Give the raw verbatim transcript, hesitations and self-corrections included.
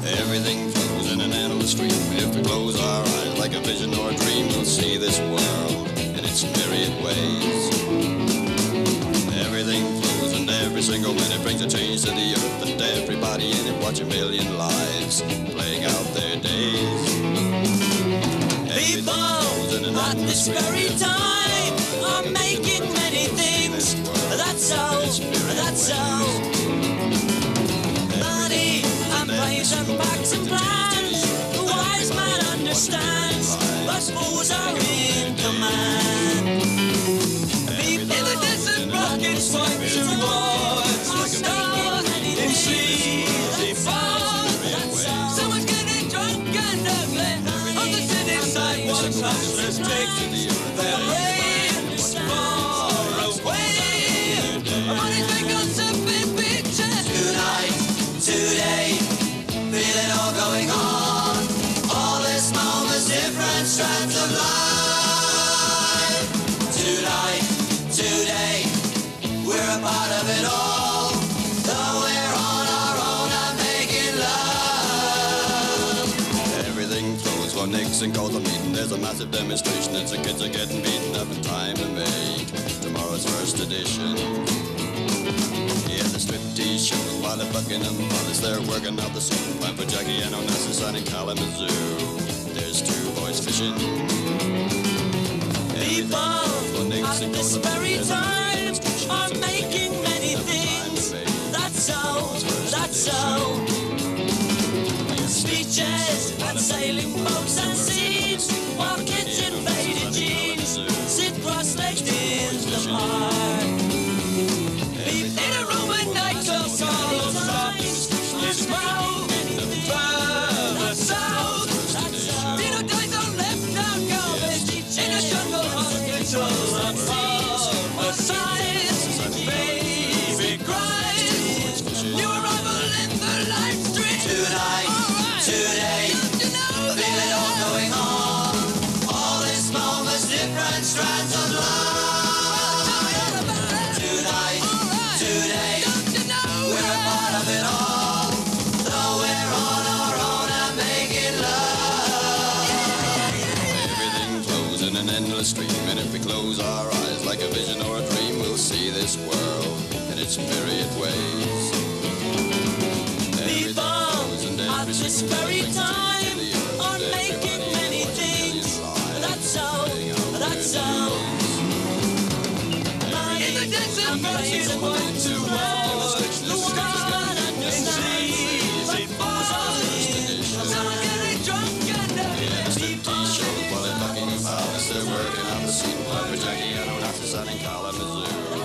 Everything flows in an endless stream. If we close our eyes like a vision or a dream, we'll see this world in its myriad ways. Everything flows and every single minute brings a change to the earth, and everybody in it watch a million lives playing out their days. People at this very time are making many things. That's so, that's so. Money and praise and facts and plans. The wise man understands, but fools are in command. People in the desert rockets fight towards the stars in seas they fall. Someone's getting drunk and ugly on the city sidewalks. Hustlers take their brains far away. Money's make us a big picture. Tonight, today, feel it all going on. All this moments, different strands of life. Tonight, today, we're a part of it all. Though we're on our own and making love. Everything flows while Nixon calls a meeting. There's a massive demonstration as the kids are getting beaten up in time to make tomorrow's first edition. Yeah, the striptease shows while the Buckingham Palace, they're working out the scene plan for Jackie and Onassis out in Kalamazoo. There's two boys fishing. People at this very time are making many things. That's so, that's so. Speeches and sailing boats and scenes, while kids in faded jeans sit cross-legged in the park. In a Roman nightclub, Carlos stops his mouth further south. Dino dies on left-out garbage in a jungle hospital and all sides. Baby cries, new arrival in the live stream. Tonight, today, feel it all going on. All this moments, different strands of love. Tonight, today, we're a part of it all. Though we're on our own and making love. everything flows in an endless stream, and if we close our eyes like a vision or a dream, we'll see this world in its myriad ways. People at this very time are making many things. That's so, that's so. In the desert, praise and work to roll. The one understands, but falls in. Someone's getting drunk and ugly. Shows while they're Buckingham Palace, they're working out the scene plan for Jackie and Onassis out in Kalamazoo.